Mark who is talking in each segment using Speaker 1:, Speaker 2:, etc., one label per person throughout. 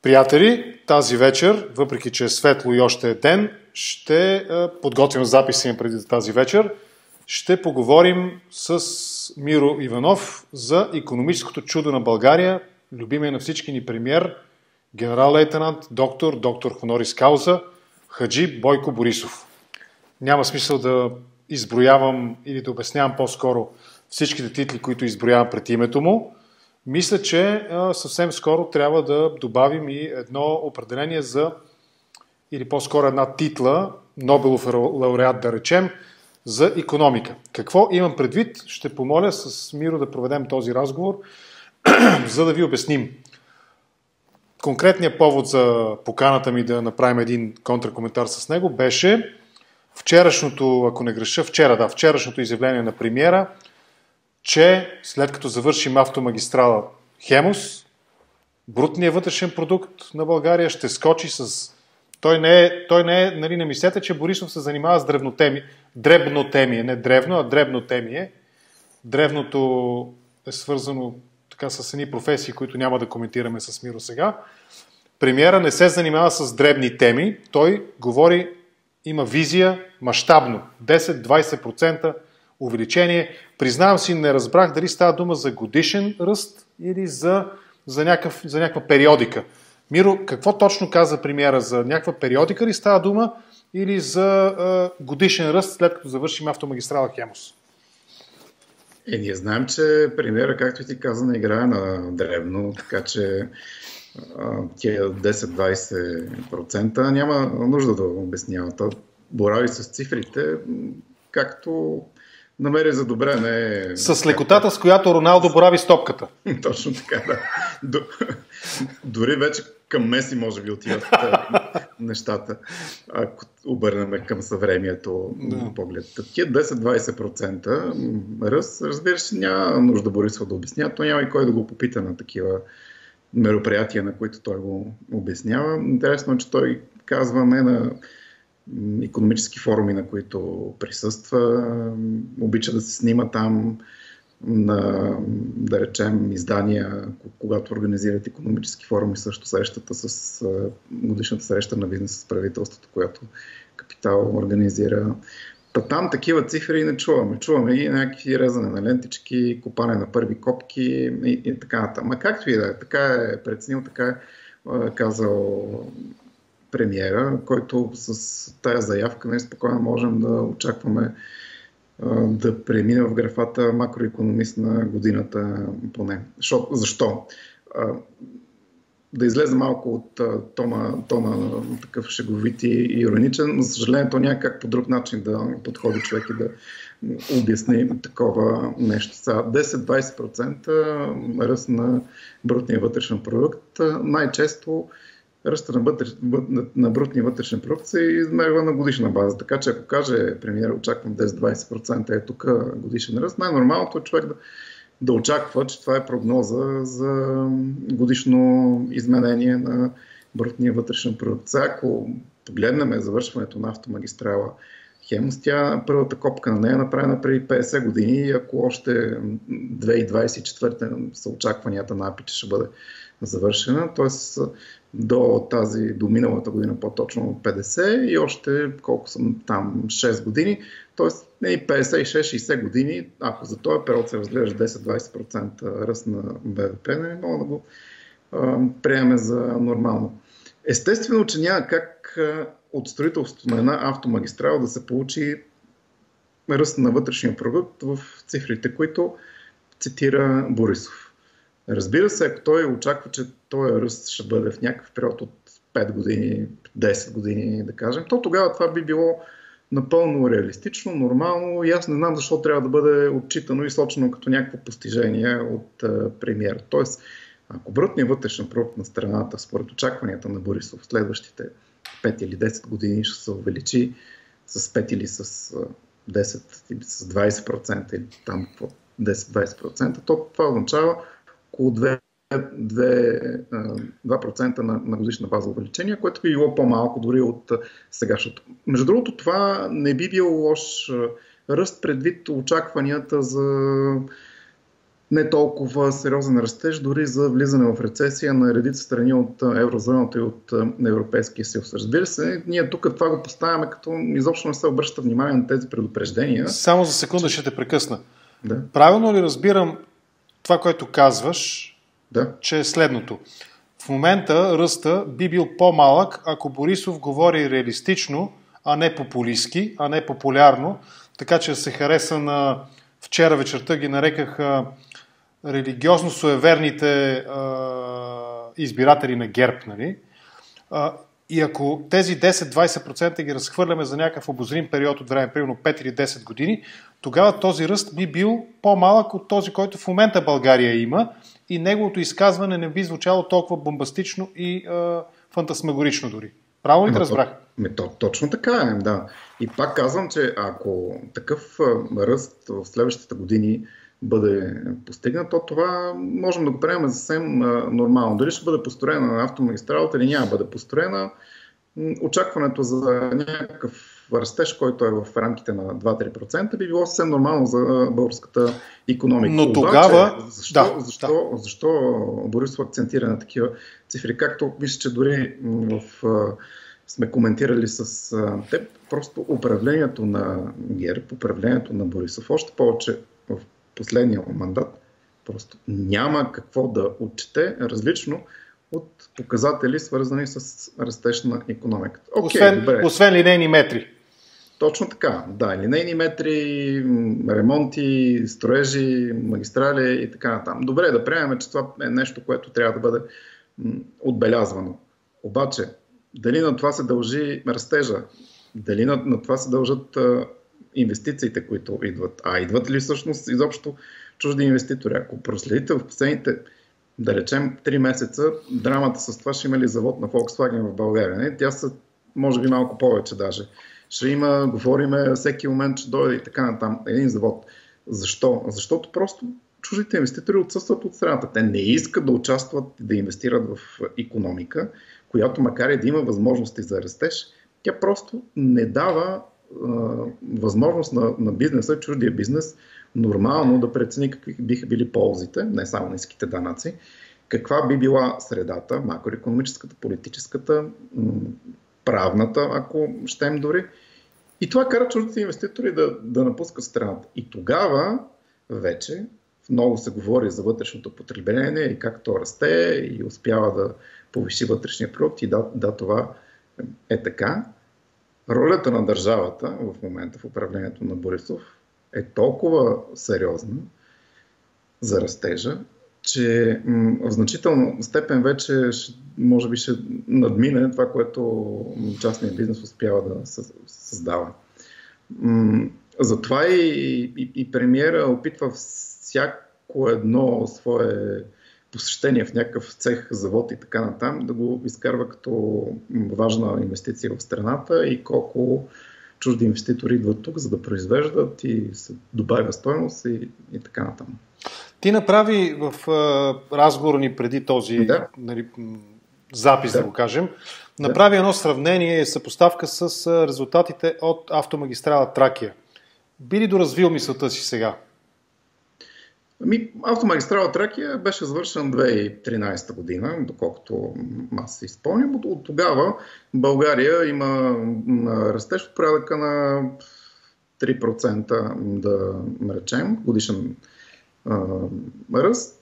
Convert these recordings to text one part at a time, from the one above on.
Speaker 1: Приятели, тази вечер, въпреки че е светло и още е ден, ще подготвим записа им преди тази вечер. Ще поговорим с Миро Иванов за икономическото чудо на България, любимия на всички ни премиер, генерал-лейтенант, доктор хонорис кауза, Хаджи Бойко Борисов. Няма смисъл да изброявам или да обяснявам по-скоро всичките титли, които изброявам пред името му. Мисля, че съвсем скоро трябва да добавим и едно определение за, или по-скоро една титла, Нобелов лауреат да речем, за икономика. Какво имам предвид? Ще помоля с Миро да проведем този разговор, за да ви обясним. Конкретният повод за поканата ми да направим един контракоментар с него беше вчерашното, ако не греша, вчерашното изявление на премиера, че след като завършим автомагистрала Хемус, брутният вътрешен продукт на България ще скочи с... Той не е, нали, не мислете, че Борисов се занимава с дребнотемие, не древно, а дребнотемие. Древното е свързано така с едни професии, които няма да коментираме с Миро сега. Премиера не се занимава с дребни теми, той говори, има визия мащабно, 10-20% увеличение. Признавам си, не разбрах дали става дума за годишен ръст или за някаква периодика. Миро, какво точно каза премиера? За някаква периодика ли става дума или за годишен ръст, след като завършим автомагистрала Хемус?
Speaker 2: Ние знаем, че премиера, както и ти каза, не играе на дребно, така че тия 10-20% няма нужда да обяснява. Той борави с цифрите, както намери за добре. Не...
Speaker 1: С лекотата, с която Роналдо борави с топката.
Speaker 2: Точно така, да. Дори вече към Меси може би отиват нещата, ако обърнем към съвремието поглед. Тия 10-20% ръст, разбира се, няма нужда Борисов да обяснява, то няма и кой да го попита на такива мероприятия, на които той го обяснява. Интересно е, че той казва не на икономически форуми, на които присъства, обича да се снима там на, да речем, издания, когато организират икономически форуми, също срещата с годишната среща на бизнес с правителството, която Капитал организира. Там такива цифри не чуваме. Чуваме и някакви резане на лентички, копане на първи копки и така нататък. Ма както и да е, така е преценил, така е казал премиера, който с тая заявка неспокойно можем да очакваме да премине в графата макроикономист на годината поне. Защо? Да излезе малко от тона такъв шеговит и ироничен, но за съжаление то някак по друг начин да подходи човек и да обясни такова нещо. 10-20% ръст на брутния вътрешен продукт. Най-често ръста на брутния вътрешен продукт се измерва на годишна база. Така че ако каже премиера, очаквам 10-20% е тук годишен ръст, най-нормалното е човек да очаква, че това е прогноза за годишно изменение на брутния вътрешен продукт. Сега, ако погледнем завършването на автомагистрала Хемус, първата копка на нея е направена преди 50 години и ако още 2024 са очакванията на АПИ, че ще бъде завършена, т.е. до миналата година по-точно 50 и още колко съм там 6 години, т.е. 56-60 години, ако за този период се разглежда 10-20% ръст на БВП, не мога да го приемем за нормално. Естествено, че няма как от строителството на една автомагистрала да се получи ръст на вътрешния продукт в цифрите, които цитира Борисов. Разбира се, ако той очаква, че този ръст ще бъде в някакъв период от 5 години, 10 години, да кажем, то тогава това би било напълно реалистично, нормално и аз не знам защо трябва да бъде отчитано и сочено като някакво постижение от премиера. Тоест, ако брутният вътрешен продукт на страната, според очакванията на Борисов, в следващите 5 или 10 години ще се увеличи с 5 или с 10 или с 20% или там 10-20%, то това означава около 2% на годишна база увеличение, което би било по-малко дори от сегашното. Между другото, това не би бил лош ръст предвид очакванията за не толкова сериозен растеж, дори за влизане в рецесия на редица страни от еврозоната и от Европейския съюз. Разбира се, ние тук това го поставяме, като изобщо не се обръща внимание на тези предупреждения.
Speaker 1: Само за секунда ще те прекъсна.
Speaker 2: Да.
Speaker 1: Правилно ли разбирам това, което казваш,
Speaker 2: Да.
Speaker 1: че е следното? В момента ръста би бил по-малък, ако Борисов говори реалистично, а не популистки, а не популярно, така че се хареса на вчера вечерта ги нарекаха религиозно суеверните избиратели на ГЕРБ, нали? И ако тези 10-20% ги разхвърляме за някакъв обозрим период от време, примерно 5 или 10 години, тогава този ръст би бил по-малък от този, който в момента България има и неговото изказване не би звучало толкова бомбастично и фантасмагорично дори. Правилно ли те разбрах?
Speaker 2: Точно така е, да. И пак казвам, че ако такъв ръст в следващите години бъде постигнат, то това можем да го приемем съвсем нормално. Дали ще бъде построена на автомагистралата или няма бъде построена, очакването за някакъв растеж, който е в рамките на 2-3%, би било съвсем нормално за българската икономика.
Speaker 1: Но тогава...
Speaker 2: Защо Борисов акцентира на такива цифри? Както мисля, че дори сме коментирали с теб, просто управлението на ГЕРБ, управлението на Борисов, още повече в последния мандат, просто няма какво да отчете различно от показатели, свързани с растеж на икономиката.
Speaker 1: Освен линейни метри.
Speaker 2: Точно така, да. Линейни метри, ремонти, строежи, магистрали и така натам. Добре, да приемем, че това е нещо, което трябва да бъде отбелязвано. Обаче, дали на това се дължи растежа, дали на това се дължат инвестициите, които идват, идват ли всъщност изобщо чужди инвеститори? Ако проследите в последните, да речем, 3 месеца, драмата с това ще има ли завод на Volkswagen в България? Не? Тя са, може би, малко повече даже. Ще има, говориме всеки момент, че дойде и така натам един завод. Защо? Защото просто чуждите инвеститори отсъстват от страната. Те не искат да участват и да инвестират в икономика, която макар и да има възможности за растеж, тя просто не дава възможност на бизнеса, чуждия бизнес, нормално да прецени какви биха били ползите, не само ниските данъци, каква би била средата, макроекономическата, политическата, правната, ако щем дори. И това кара чуждите инвеститори да напускат страната. И тогава вече много се говори за вътрешното потребление и как то расте и успява да повиши вътрешния продукт. И да, това е така. Ролята на държавата в момента в управлението на Борисов е толкова сериозна за растежа, че в значителна степен вече може би ще надмине това, което частният бизнес успява да създава. Затова и премиера опитва всяко едно свое посещение в някакъв цех, завод и така натам да го изкарва като важна инвестиция в страната и колко чужди инвеститори идват тук, за да произвеждат и се добавя стойност и така натам.
Speaker 1: Ти направи в разговора ни преди този запис, да го кажем, направи едно сравнение и съпоставка с резултатите от автомагистрала Тракия. Би ли доразвил мисълта си сега?
Speaker 2: Автомагистрала Тракия беше завършен 2013 година, доколкото аз се изпълням. От тогава България има растеж от порядъка на 3%, да речем, годишен ръст.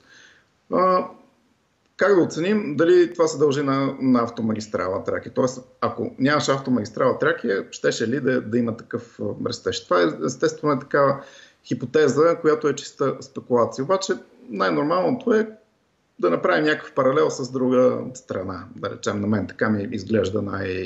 Speaker 2: Как да оценим дали това се дължи на автомагистрала Тракия? Тоест, ако нямаше автомагистрала Тракия, щеше ли да има такъв растеж? Това естествено е такава хипотеза, която е чиста спекулация. Обаче най-нормалното е да направим някакъв паралел с друга страна. Да речем, на мен така ми изглежда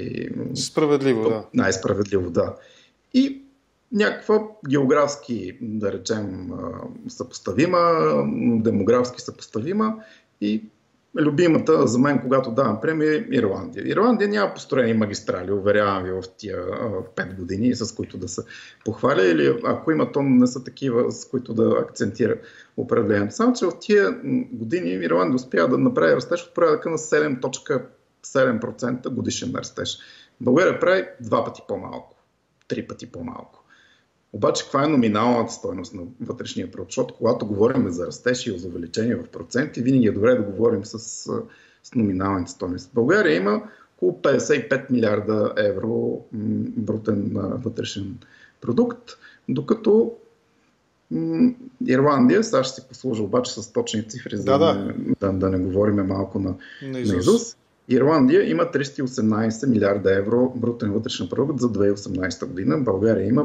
Speaker 2: най-справедливо, да. И някаква географски, да речем, съпоставима, демографски съпоставима и любимата за мен, когато давам премия, е Ирландия. Ирландия няма построени магистрали, уверявам ви, в тия 5 години, с които да се похваля, или ако има, то не са такива, с които да акцентира управлението. Само че в тия години Ирландия успя да направи растеж от порядъка на 7,7% годишен растеж. България прави 2 пъти по-малко, 3 пъти по-малко. Обаче, каква е номиналната стойност на вътрешния продукт? Защото когато говорим за растеж и за увеличение в проценти, винаги е добре да говорим с номиналната стойност. В България има около 55 милиарда евро брутен вътрешен продукт, докато Ирландия, сега ще си послужа обаче с точни цифри, за да не говорим малко на Изус. Ирландия има 318 милиарда евро брутен вътрешен продукт за 2018 година. България има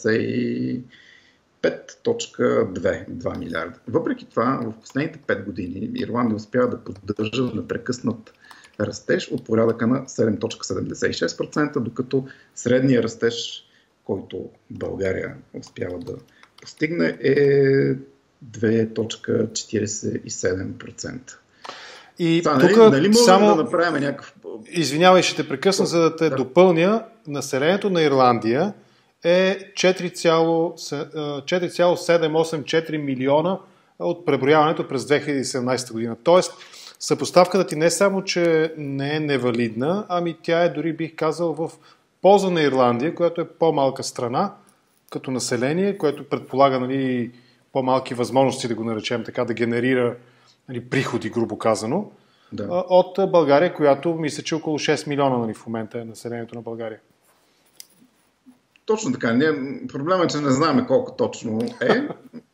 Speaker 2: 55.2 милиарда. Въпреки това, в последните 5 години Ирландия успява да поддържа непрекъснат растеж от порядъка на 7.76%, докато средният растеж, който България успява да постигне, е 2.47%.
Speaker 1: И тук
Speaker 2: нали само да направим някакъв...
Speaker 1: Извинявай, ще те прекъсна, за да те допълня. Населението на Ирландия е 4,784 милиона от преброяването през 2017 година. Тоест, съпоставката ти не само, че не е невалидна, ами тя е, дори бих казал, в полза на Ирландия, която е по-малка страна като население, което предполага, нали, по-малки възможности, да го наречем така, да генерира, нали, приходи, грубо казано, от България, която мисля, че около 6 милиона, нали, в момента е населението на България.
Speaker 2: Точно така. Проблемът е, че не знаем колко точно е.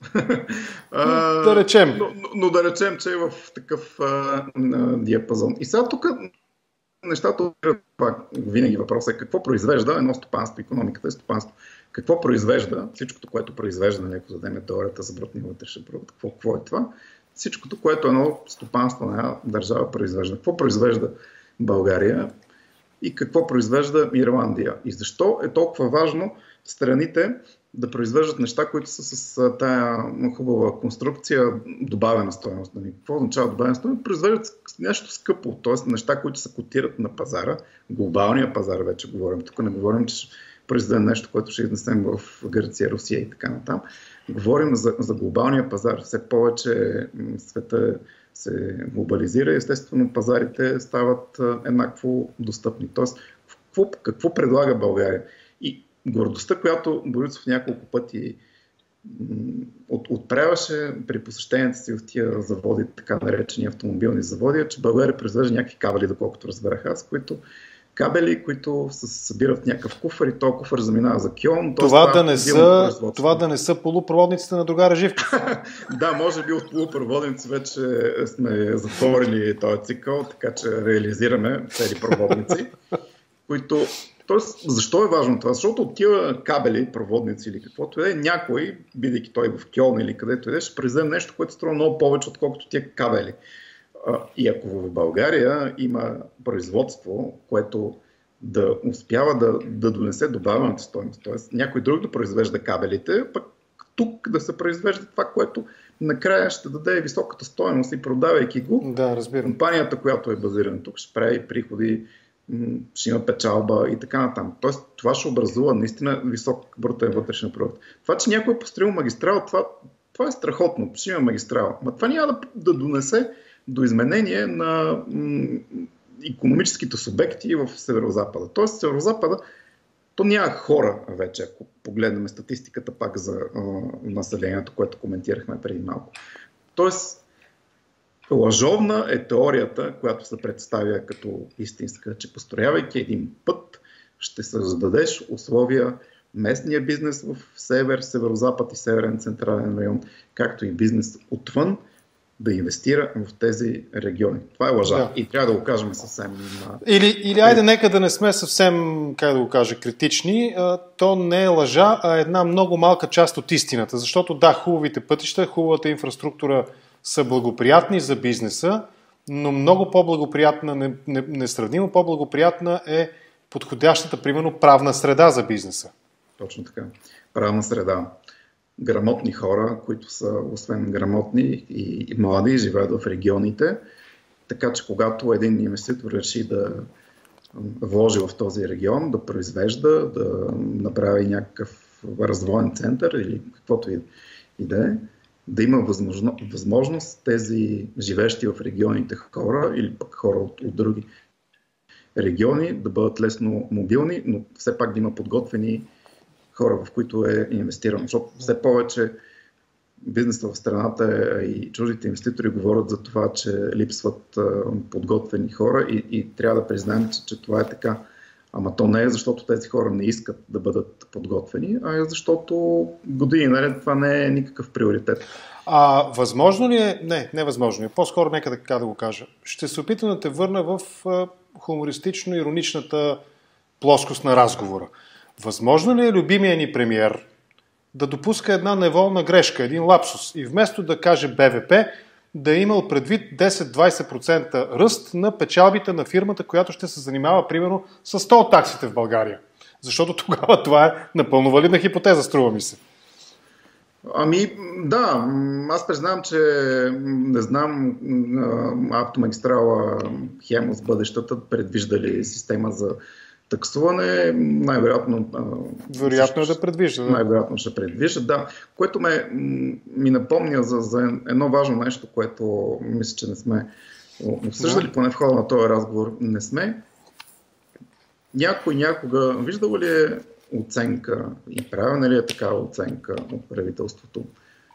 Speaker 1: Да речем.
Speaker 2: Но да речем, че е в такъв диапазон. И сега тук нещата, винаги въпросът е какво произвежда едно стопанство, икономиката е стопанство. Какво произвежда, всичкото, което произвежда, ако зададем теорията за брутния вътрешен продукт, какво е това? Всичкото, което едно стопанство на една държава произвежда. Какво произвежда България и какво произвежда Ирландия? И защо е толкова важно страните да произвеждат неща, които са с тая хубава конструкция, добавена стойност. Какво означава добавена стойност? Произвеждат нещо скъпо, т.е. неща, които се котират на пазара, глобалния пазар вече говорим. Тук не говорим, че произведем нещо, което ще изнесем в Гърция, Русия и така натам. Говорим за глобалния пазар. Все повече света се глобализира и естествено пазарите стават еднакво достъпни. Тоест, какво предлага България? И гордостта, която Борисов няколко пъти отправяше при посещенията си в тия заводи, така наречени автомобилни заводи, е, че България произвежда някакви кабели, доколкото разбрах аз, които се събират в някакъв куфар и този куфар заминава за Кьон.
Speaker 1: Това да не са полупроводниците на другара Живков.
Speaker 2: Да, може би от полупроводници вече сме затворили този цикъл, така че реализираме цели проводници, които... Тоест, защо е важно това? Защото от тия кабели, проводници или каквото е, някой, бидейки той в Кьон или където е, ще произведе нещо, което струва много повече, отколкото тия кабели. И ако в България има производство, което да успява да донесе добавената стойност, т.е. някой друг да произвежда кабелите, пък тук да се произвежда това, което накрая ще даде високата стойност и продавайки го, компанията, която е базирана тук, ще прави приходи, ще има печалба и така натам. Тоест това ще образува наистина висок брутен вътрешен продукт. Това, че някой е построил магистрала, това е страхотно, ще има магистрала. Но това няма да донесе до изменение на икономическите субекти в Северозапада. Тоест, Северозапада, то няма хора вече, ако погледнем статистиката пак за населението, което коментирахме преди малко. Тоест, лъжовна е теорията, която се представя като истинска, че построявайки един път, ще създадеш условия местния бизнес в север, северозапад и северен централен район, както и бизнес отвън, да инвестира в тези региони. Това е лъжа. Да. И трябва да го кажем съвсем...
Speaker 1: Или айде, нека да не сме съвсем, как да го кажа, критични. То не е лъжа, а една много малка част от истината. Защото да, хубавите пътища, хубавата инфраструктура са благоприятни за бизнеса, но много по-благоприятна, несравнимо по-благоприятна е подходящата, примерно, правна среда за бизнеса.
Speaker 2: Точно така. Правна среда. Грамотни хора, които са освен грамотни и млади, живеят в регионите. Така че когато един инвеститор реши да вложи в този регион, да произвежда, да направи някакъв развоен център или каквото и да е, да има възможност тези живещи в регионите хора или пък хора от други региони да бъдат лесно мобилни, но все пак да има подготвени хора, в които е инвестирано, защото все повече бизнесът в страната и чуждите инвеститори говорят за това, че липсват подготвени хора и трябва да признаем, че това е така. Ама то не е защото тези хора не искат да бъдат подготвени, а е защото години наред това не е никакъв приоритет.
Speaker 1: Възможно ли е? Не, невъзможно е. По-скоро нека така да го кажа. Ще се опитам да те върна в хумористично-ироничната плоскост на разговора. Възможно ли е любимия ни премиер да допуска една неволна грешка, един лапсус и вместо да каже БВП, да е имал предвид 10-20% ръст на печалбите на фирмата, която ще се занимава примерно с тол таксите в България? Защото тогава това е напълно валидна хипотеза, струва ми се.
Speaker 2: Да, аз признавам, че не знам автомагистрала Хемус бъдещата предвижда ли система за таксуване, най-вероятно...
Speaker 1: Вероятно е да предвижда.
Speaker 2: Най-вероятно ще предвижда, да. Което ми напомня за едно важно нещо, което мисля, че не сме обсъждали, поне в хода на този разговор не сме. Някой някога виждал ли е оценка и правилна ли е такава оценка от правителството?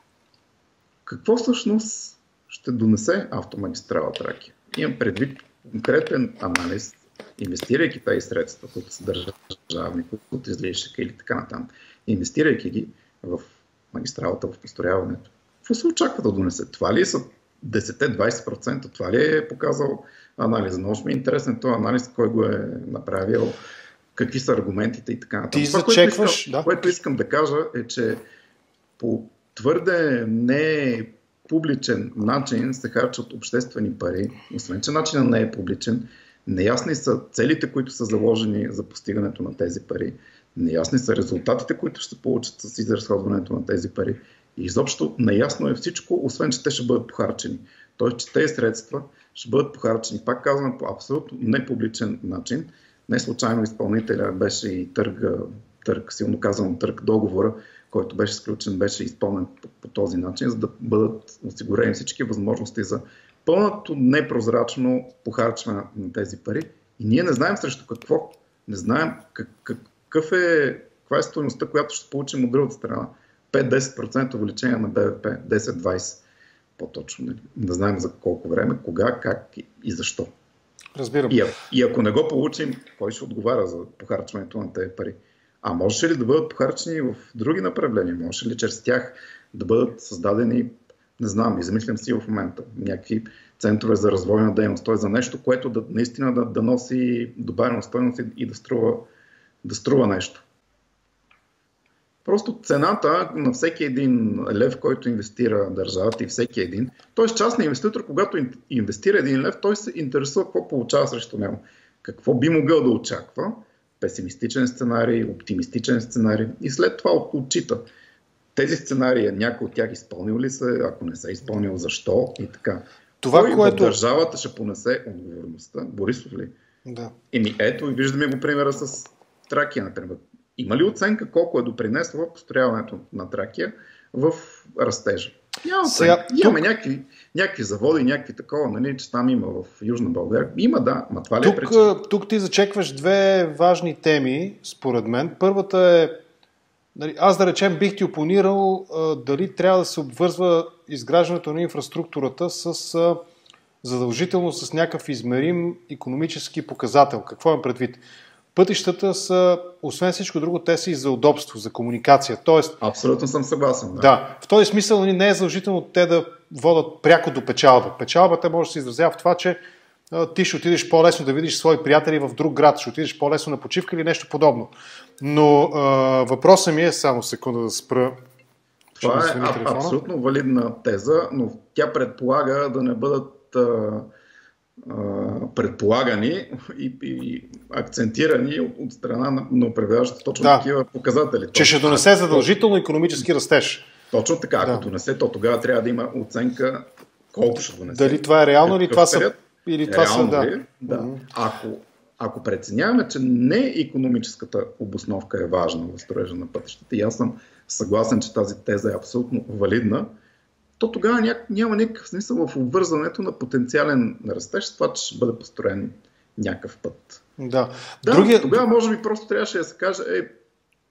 Speaker 2: Какво всъщност ще донесе автомагистрала Тракия? Имам предвид конкретен анализ, инвестирайки тези средства, които са държавни, които излишъка или така натам, инвестирайки ги в магистралата, в построяването. Какво се очаква да донесе? Това ли са 10-20%? Това ли е показал анализа? Много ми е интересен този анализ, кой го е направил, какви са аргументите и така натам. Това, което искам да кажа е, че по твърде не публичен начин се харчат обществени пари, освен че начинът не е публичен. Неясни са целите, които са заложени за постигането на тези пари. Неясни са резултатите, които ще се получат с изразходването на тези пари. И изобщо неясно е всичко, освен че те ще бъдат похарчени. Тоест, че тези средства ще бъдат похарчени, пак казвам, по абсолютно непубличен начин. Не случайно изпълнителя беше и търг, силно казано търг, договора, който беше сключен, беше изпълнен по този начин, за да бъдат осигурени всички възможности за пълното непрозрачно похарчване на тези пари. И ние не знаем срещу какво. Не знаем каква е стойността, която ще получим от другата страна. 5-10% увеличение на БВП, 10-20% по-точно. Не знаем за колко време, кога, как и защо.
Speaker 1: Разбирам.
Speaker 2: И ако не го получим, кой ще отговаря за похарчването на тези пари? А може ли да бъдат похарчени в други направления? Може ли чрез тях да бъдат създадени, не знам, измислям си в момента, някакви центрове за развойна дейност, т.е. за нещо, което наистина да носи добавена стойност и да струва нещо. Просто цената на всеки един лев, който инвестира държавата и всеки един, т.е. частният инвеститор, когато инвестира един лев, той се интересува какво получава срещу него. Какво би могъл да очаква? Песимистичен сценарий, оптимистичен сценарий и след това отчита. Тези сценарии, някой от тях изпълнил ли се, ако не се изпълнил, защо и така. Това, което държавата ще понесе отговорността. Борисов ли?
Speaker 1: Да.
Speaker 2: Ето и виждаме го примера с Тракия, например. Има ли оценка колко е допринесло построяването на Тракия в растежа? Няма оценка. Имаме някакви заводи, някакви такова, нали, че там има в Южна България. Има, да, ма това ли е причина?
Speaker 1: Тук ти зачекваш две важни теми, според мен. Първата е, аз да речем бих ти опонирал дали трябва да се обвързва изграждането на инфраструктурата задължително с някакъв измерим икономически показател. Какво имам предвид? Пътищата са, освен всичко друго, те са и за удобство, за комуникация. Тоест,
Speaker 2: абсолютно съм съгласен.
Speaker 1: Да, в този смисъл не е задължително те да водят пряко до печалба. Печалбата може да се изразява в това, че ти ще отидеш по-лесно да видиш свои приятели в друг град, ще отидеш по-лесно на почивка или нещо подобно. Но въпросът ми е, само секунда да спра.
Speaker 2: Това е абсолютно валидна теза, но тя предполага да не бъдат предполагани и акцентирани от страна на управляващите точно такива показатели.
Speaker 1: Че ще донесе задължително икономически растеж.
Speaker 2: Точно така, ако донесе, то тогава трябва да има оценка колко ще донесе.
Speaker 1: Дали това е реално или това са... Или това
Speaker 2: реално
Speaker 1: са,
Speaker 2: ли? Да. Ако преценяваме, че не икономическата обосновка е важна в строежа на пътищата, и аз съм съгласен, че тази теза е абсолютно валидна, то тогава няма никакъв смисъл в обвързването на потенциален растеж с това, че ще бъде построен някакъв път.
Speaker 1: Да.
Speaker 2: Тогава може би просто трябваше да се каже,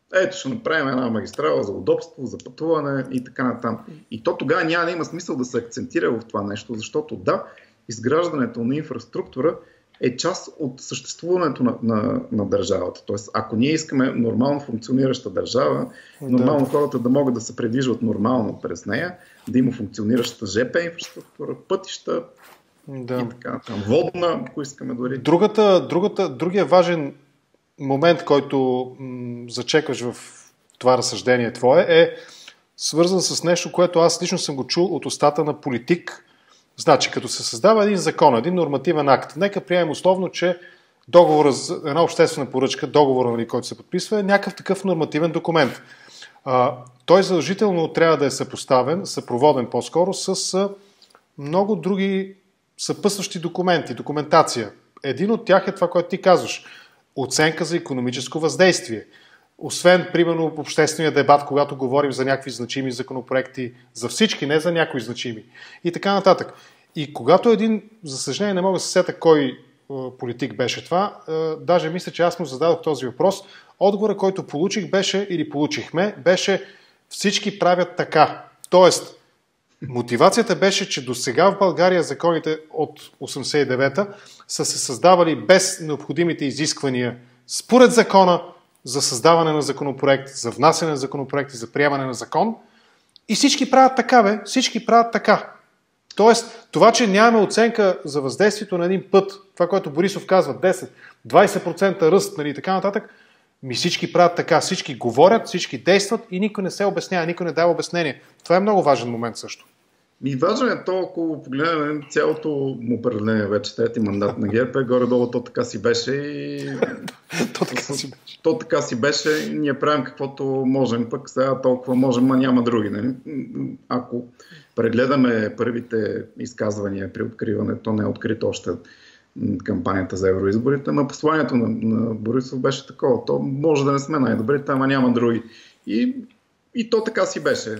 Speaker 2: ето ще направим една магистрала за удобство, за пътуване и така натам. И то тогава няма да има смисъл да се акцентира в това нещо, защото да, изграждането на инфраструктура е част от съществуването на държавата. Тоест, ако ние искаме нормално функционираща държава, нормално хората да могат да се придвижват нормално през нея, да има функционираща ЖП инфраструктура, пътища и така, водна, ако искаме дори.
Speaker 1: Другия важен момент, който зачекваш в това разсъждение твое, е свързан с нещо, което аз лично съм го чул от устата на политик. Значи, като се създава един закон, един нормативен акт, нека приемем условно, че договора за една обществена поръчка, договора, който се подписва, е някакъв такъв нормативен документ. Той задължително трябва да е съпоставен, съпроводен по-скоро с много други съпъсващи документи, документация. Един от тях е това, което ти казваш. Оценка за икономическо въздействие. Освен, примерно, в обществения дебат, когато говорим за някакви значими законопроекти, за всички, не за някои значими. И така нататък. И когато един, за съжаление, не мога да се сета кой политик беше това, даже мисля, че аз му зададох този въпрос, отговора, който получих беше, или получихме, беше всички правят така. Тоест, мотивацията беше, че до сега в България законите от 89-та са се създавали без необходимите изисквания според закона за създаване на законопроект, за внасяне на законопроект и за приемане на закон. И всички правят така, всички правят така. Тоест, това, че нямаме оценка за въздействието на един път, това, което Борисов казва, 10-20% ръст, нали, и така нататък, всички правят така, всички говорят, всички действат и никой не се обяснява, никой не дава обяснение. Това е много важен момент също.
Speaker 2: Важно е то, ако погледнем цялото му управление, вече трети мандат на ГЕРБ, горе-долу то така си беше и... То така си беше, ние правим каквото можем, пък сега толкова можем, а няма други. Нали? Ако прегледаме първите изказвания при откриването, не е открита още кампанията за евроизборите, но посланието на Борисов беше такова. То може да не сме най-добрите, ама няма други. И то така си беше.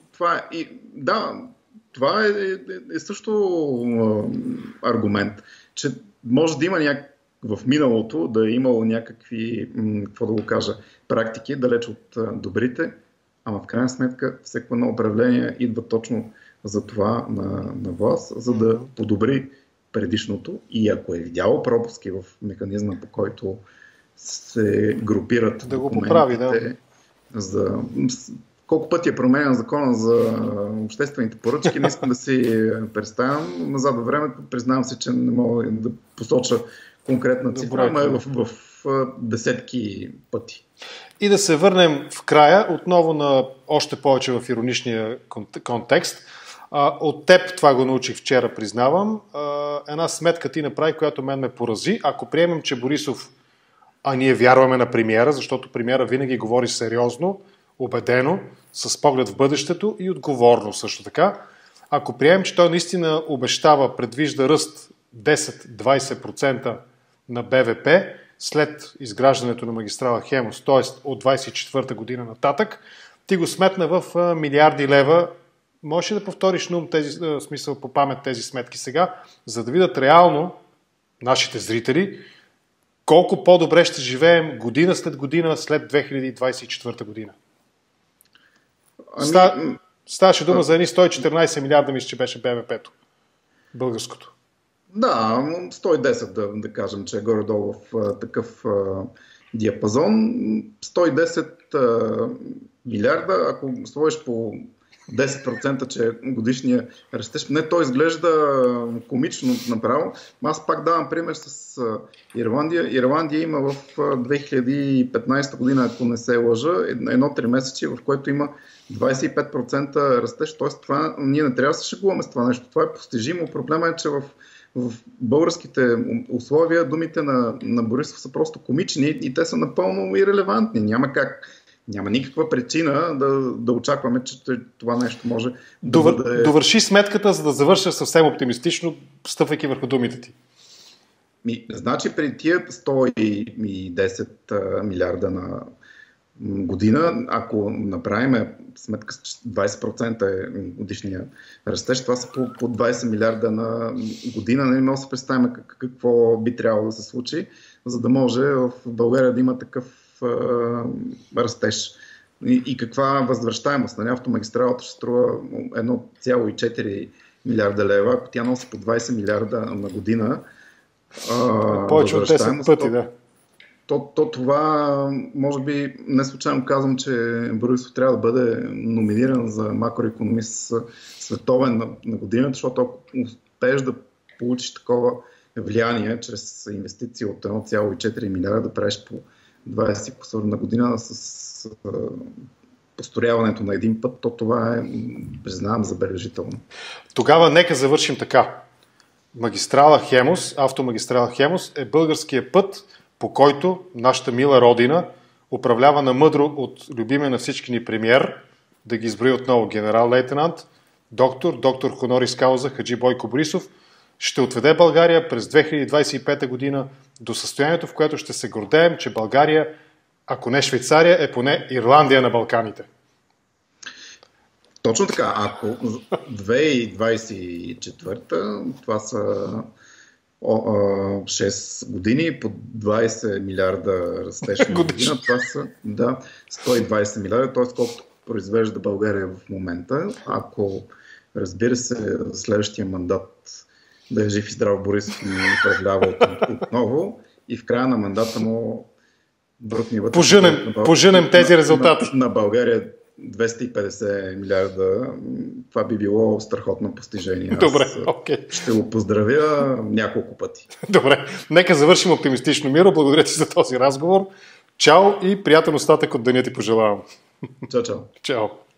Speaker 2: Това е също аргумент, че може да има в миналото да е имало някакви, какво да го кажа, практики, далеч от добрите, ама в крайна сметка всеко едно управление идва точно за това на власт, за да подобри предишното и ако е видяло пропуски в механизма, по който се групират
Speaker 1: да го поправи,
Speaker 2: за... Колко пъти е променен закона за обществените поръчки, не искам да си представям. Назад във времето признавам се, че не мога да посоча конкретна цифра, но е в десетки пъти.
Speaker 1: И да се върнем в края, отново на още повече в ироничния контекст. От теб, това го научих вчера, признавам, една сметка ти направи, която мен ме порази. Ако приемем, че Борисов, а ние вярваме на премиера, защото премиера винаги говори сериозно, убедено, с поглед в бъдещето и отговорно също така. Ако приемем, че той наистина обещава, предвижда ръст 10-20% на БВП след изграждането на магистрала Хемус, т.е. от 24-та година нататък, ти го сметна в милиарди лева. Можеш ли да повториш смисъл по памет тези сметки сега, за да видят реално нашите зрители колко по-добре ще живеем година след 2024 година? Ставаше дума за едни 114 милиарда, мисля, че беше БВП-то. Българското.
Speaker 2: Да, 110 да кажем, че е горе-долу в такъв диапазон. 110 милиарда, ако сложиш по 10%, че годишния растеж, не, то изглежда комично направо. Аз пак давам пример с Ирландия. Ирландия има в 2015 година, ако не се лъжа, едно 3 месече, в което има 25% растеж. Тоест, това, ние не трябва да се шегуваме с това нещо. Това е постижимо. Проблема е, че в българските условия думите на Борисов са просто комични и те са напълно ирелевантни. Няма никаква причина да очакваме, че това нещо може да бъде...
Speaker 1: Довърши сметката, за да завърша съвсем оптимистично, стъпвайки върху думите ти.
Speaker 2: Значи при тия 110 милиарда на година, ако направим сметка, че 20% е годишния растеж, това са по 20 милиарда на година. Не може да се представим какво би трябвало да се случи, за да може в България да има такъв растеж. И каква възвръщаемост? Автомагистралата ще струва 1,4 милиарда лева, ако тя носи по 20 милиарда на година.
Speaker 1: Повече от 10 пъти, да.
Speaker 2: То това, може би, не случайно казвам, че Борисов трябва да бъде номиниран за макроекономист световен на годината, защото ако успееш да получиш такова влияние чрез инвестиции от 1,4 милиарда да правиш по 20 кусор на година с построяването на един път, то това е, признавам, забележително.
Speaker 1: Тогава нека завършим така. Магистрала Хемус, автомагистрала Хемус е българския път, по който нашата мила родина, управлявана мъдро от любимия на всички ни премиер, да ги изброи отново генерал-лейтенант, доктор хонорис кауза Хаджи Бойко Борисов, ще отведе България през 2025 година до състоянието, в което ще се гордеем, че България, ако не Швейцария, е поне Ирландия на Балканите.
Speaker 2: Точно така. Ако 2024, това са 6 години по 20 милиарда растеж на година, това са 120 милиарда, т.е. колкото произвежда България в момента. Ако, разбира се, следващия мандат да е жив и здрав Борисов и управлява отново и в края на мандата му брутния вътрешен
Speaker 1: поженем тези резултати.
Speaker 2: На България 250 милиарда, това би било страхотно постижение.
Speaker 1: Добре, окей.
Speaker 2: Ще го поздравя няколко пъти.
Speaker 1: Добре, нека завършим оптимистично, Миро. Благодаря ти за този разговор. Чао и приятен остатък от деня ти пожелавам.
Speaker 2: Чао, чао.
Speaker 1: Чао.